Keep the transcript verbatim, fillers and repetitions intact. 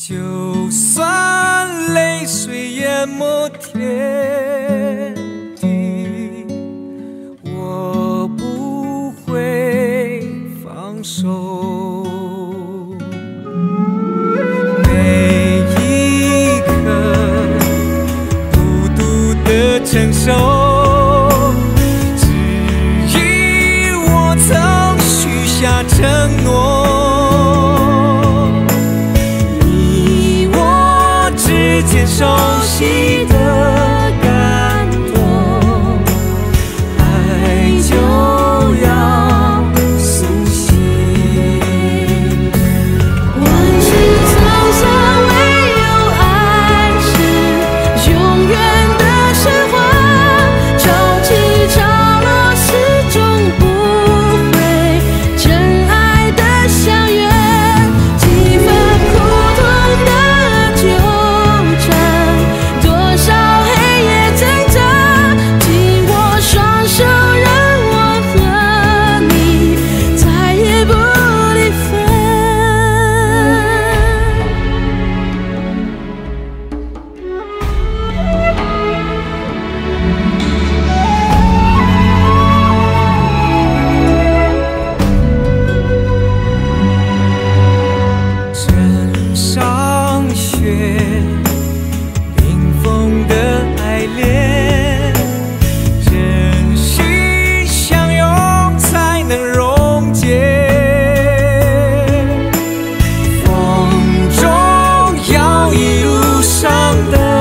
就算泪水淹没天地，我不会放手。每一刻孤独的承受，只因我曾许下承诺。 间熟悉的感动，爱就要苏醒。 万事沧桑，唯有爱是永远的神话。潮起潮落，始终不会真爱的相约。几分苦痛的纠。 风中摇曳路上的。